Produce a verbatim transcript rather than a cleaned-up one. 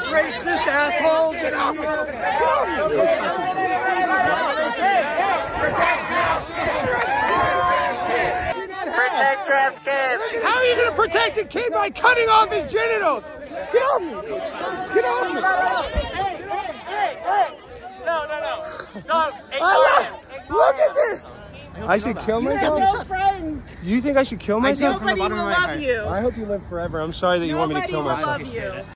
racist asshole! Get off me! Protect trans kids! How are you going to protect a kid by cutting off his genitals? Get off me! Get off me! Hey, hey, hey, hey! No, no, no. Don't I look at this! I should kill myself? You have no friends. You think I should kill myself? Nobody will love you. I hope you live forever. I'm sorry that you want me to kill myself. Nobody will love you.